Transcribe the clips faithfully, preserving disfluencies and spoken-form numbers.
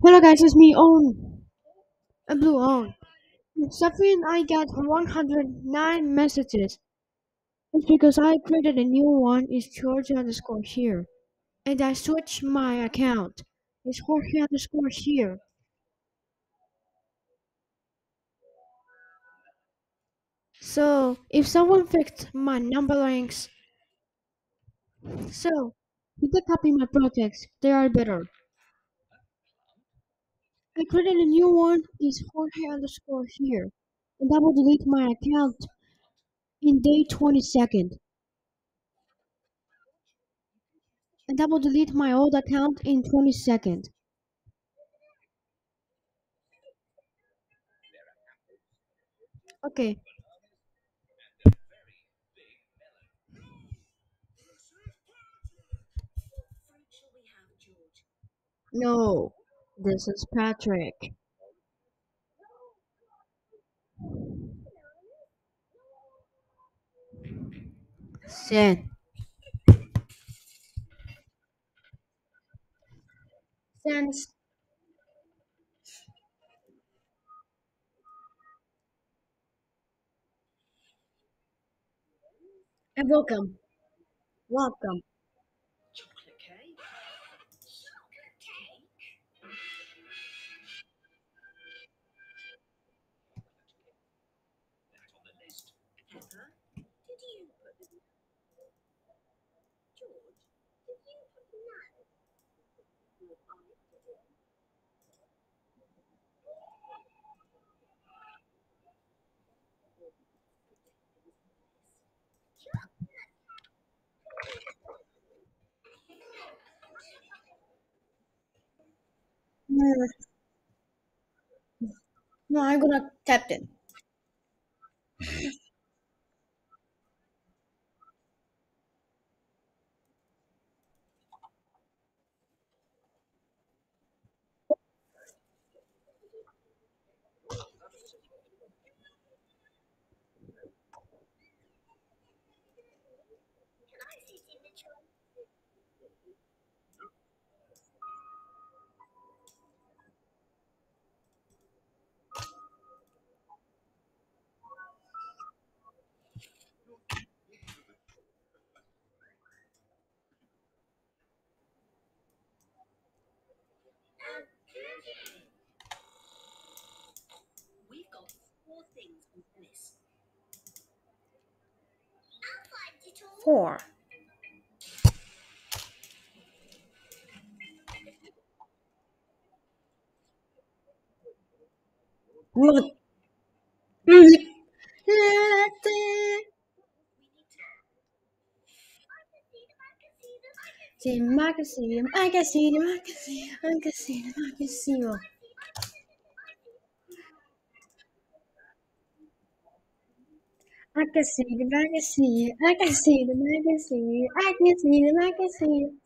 Hello guys, it's me Own, a blue Own. Something I got one hundred nine messages. It's because I created a new one. It's George underscore here, and I switched my account. It's Jorge underscore here. So if someone fixed my number links, so you can copy my projects. They are better. I created a new one. It's Jorge underscore here, and I will delete my account in day twenty-second. And I will delete my old account in twenty seconds. Okay. No, this is Patrick. Send. Send. And welcome. Welcome. No, no, I'm gonna tap it. Four. What? See, I can see him. I can see him. I can see him. I can see him. I can see him. I can see him. I can see him. I can see him. I can see him. I can see him. I can see him.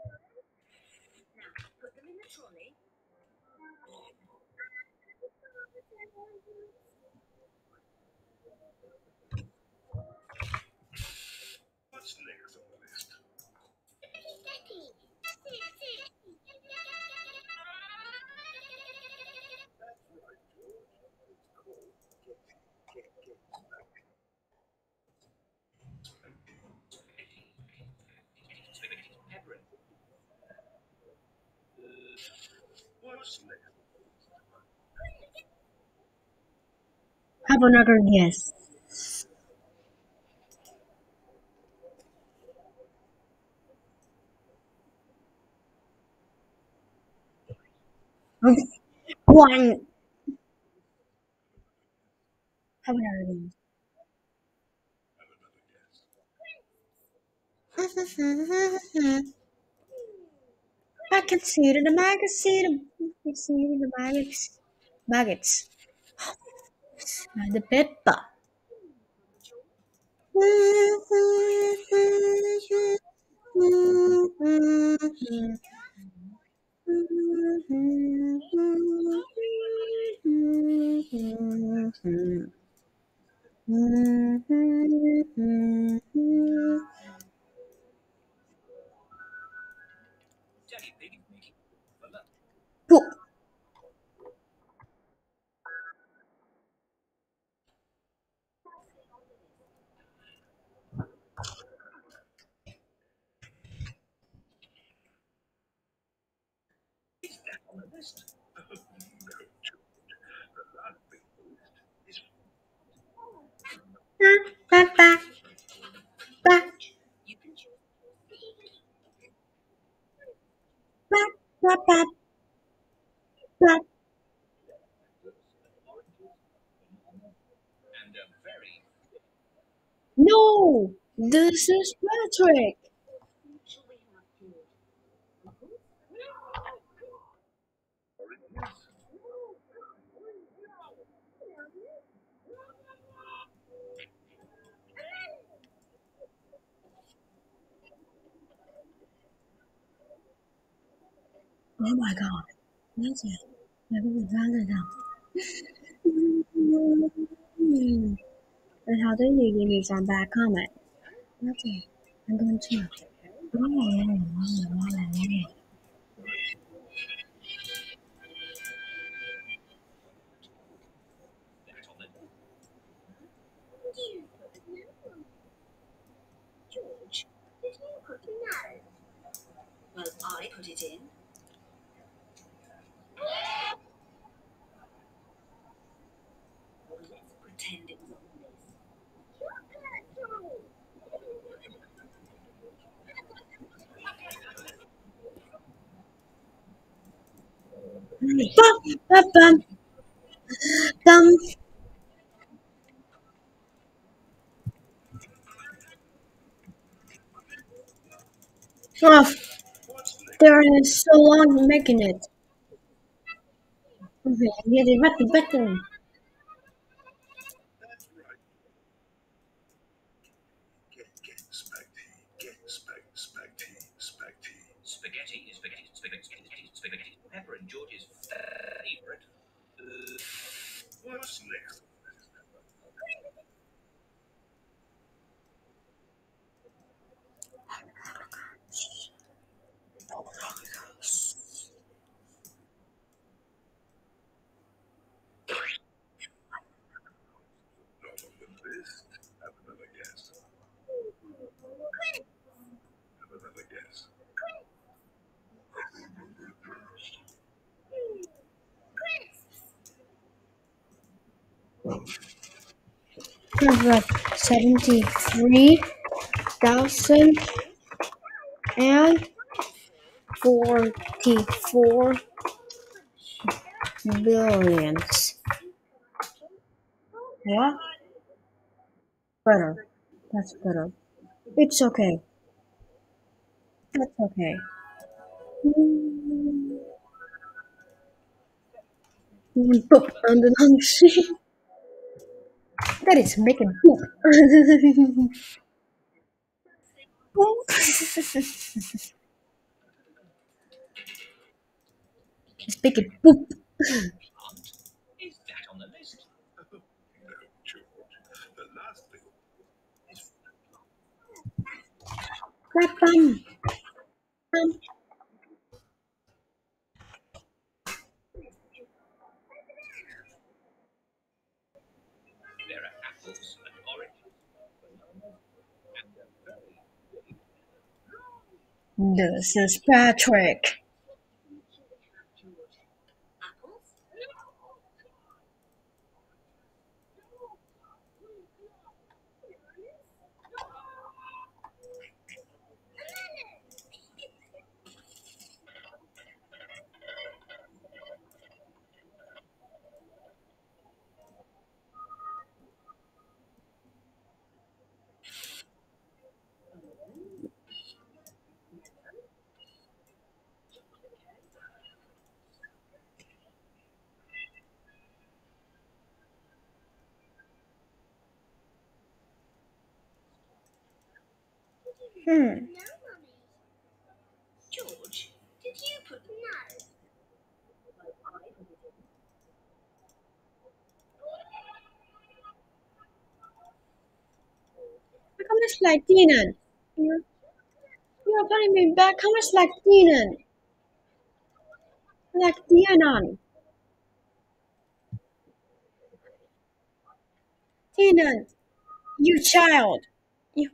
Have another guess. One. Have another guess. I can see it in the magazine. I can see it in the maggots. Maggots. Uh, the pepper. Poop. No, this is Patrick. Oh my god, that's it. I really found it out. Hmm. And how do you give me some bad comment? Okay, I'm going to. Bum, bum, bum, bum. Oh, there is so long making it. Okay, get it right button. Hundred seventy-three thousand and forty-four billions. What? Better. That's better. It's okay. That's okay. Poop on the laundry. That is making poop. It's making poop. Bum, bum, bum. This is Patrick. Hmm. How come it's like Dinan? You're, you're calling me back. How much like Dinan? Like Dianan. Dinan, you child. You,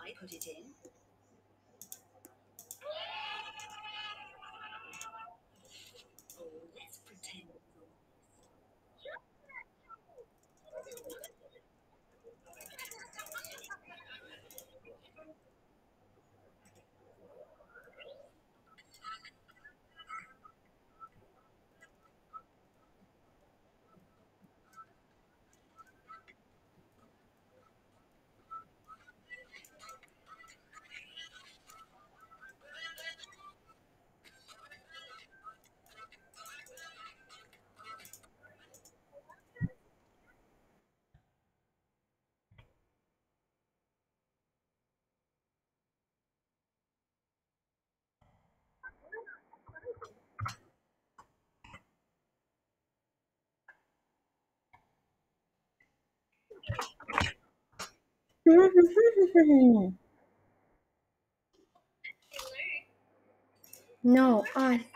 No, I.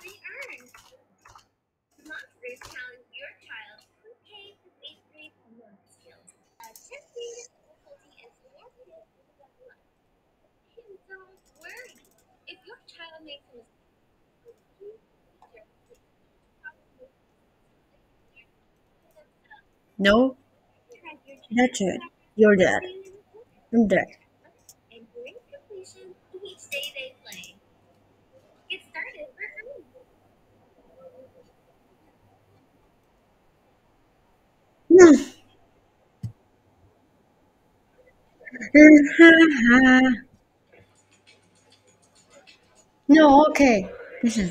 No, that's it. You're dead. I'm dead. No, okay. Listen.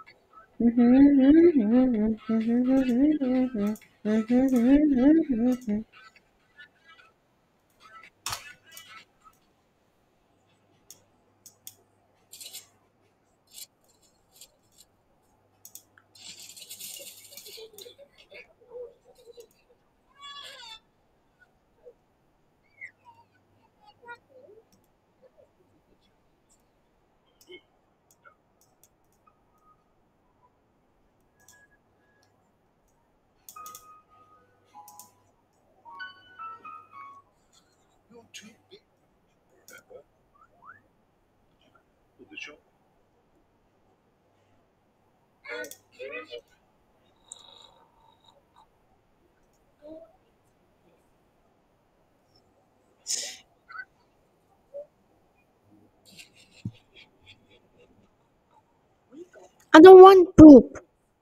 I don't want poop.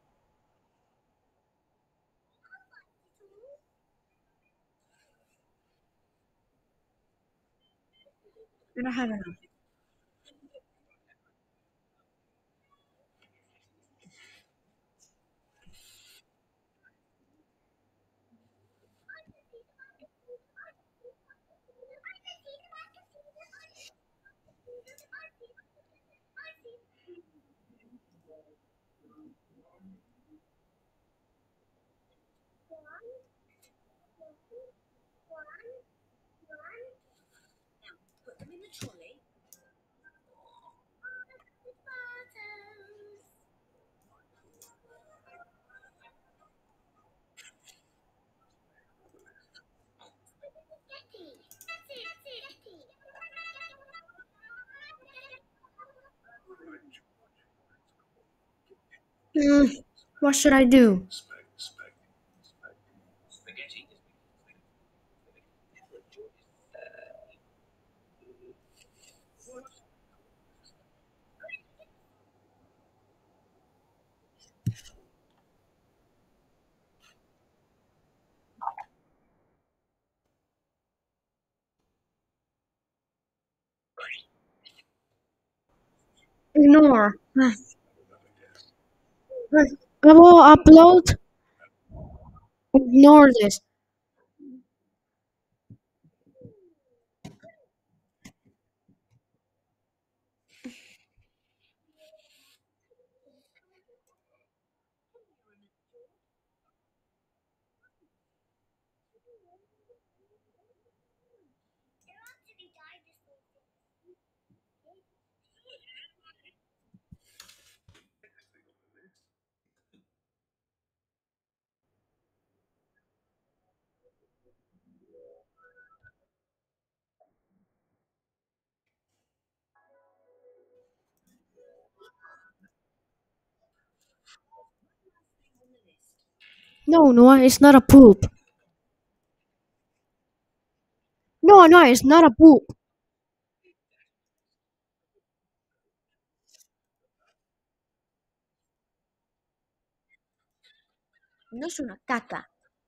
I don't have enough. Mm, what should I do? Ignore. I will upload. Ignore this. No, no, it's not a poop. No, no, it's not a poop. No es una caca.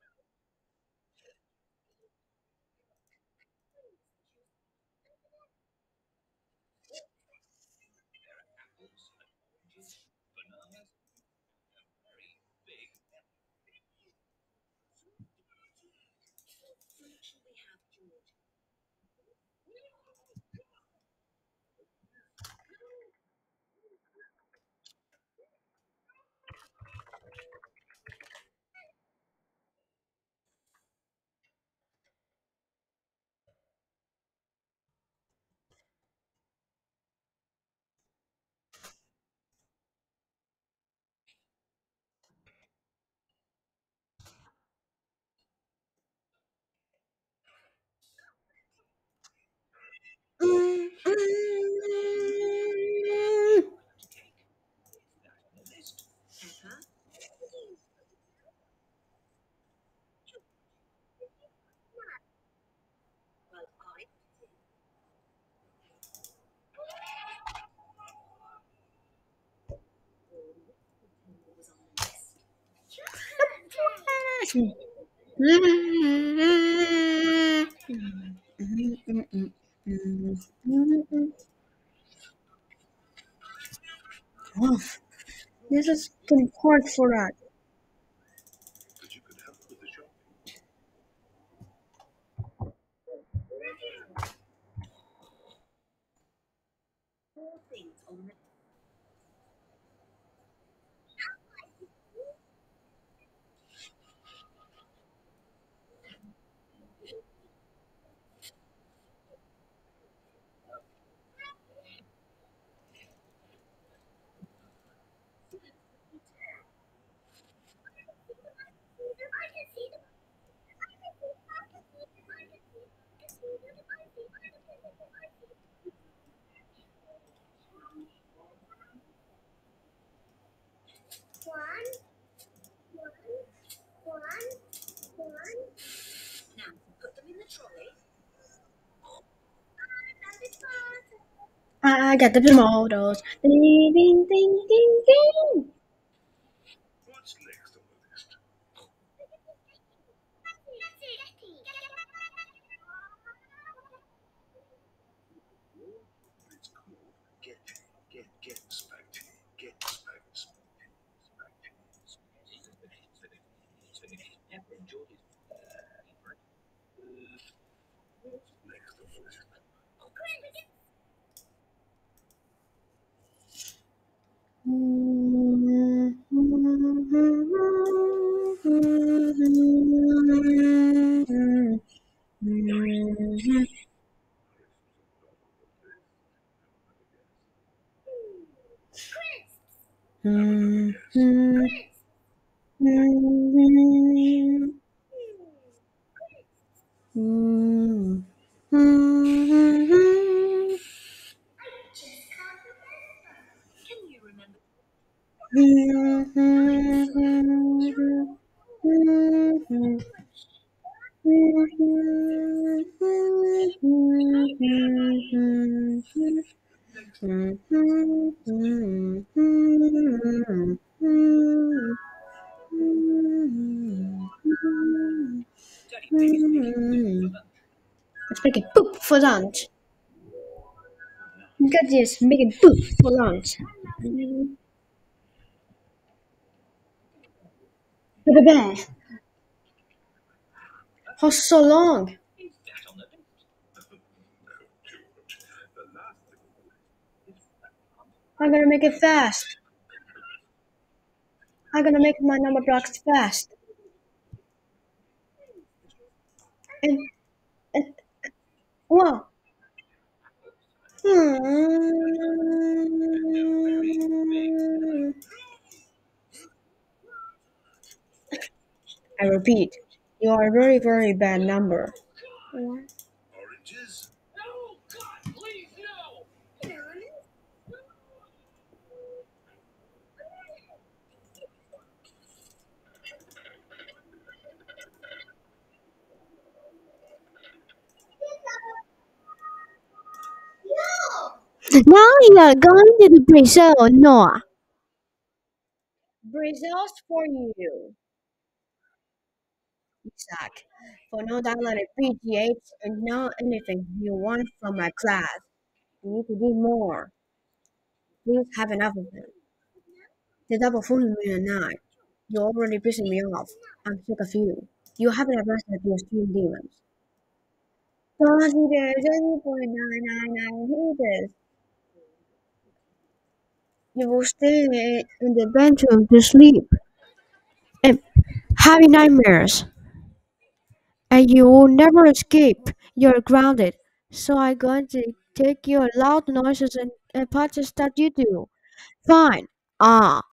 Mm, mm. Oh, this is getting hard for that. I got the tomatoes. Ding, ding, ding, ding, ding. Let's make it poop for lunch. Look at this, make it poop for lunch. Look at that. For so long. I'm gonna make it fast. I'm gonna make my number blocks fast. And, and wow. Hmm. I repeat, you are a very, very bad number. Now you are going to the Brazil, Noah. Brazil's for you, Isaac. For no downloaded P G H and know anything you want from my class. You need to do more. Please have enough of it. The double fooling me at night. You're already pissing me off. I'm sick of you. You haven't arrested your stream demons. Because there's zero point nine nine nine meters. You will stay in the bedroom to sleep and having nightmares, and you will never escape. You're grounded. So I'm going to take your loud noises and, and punches that you do. Fine. Ah.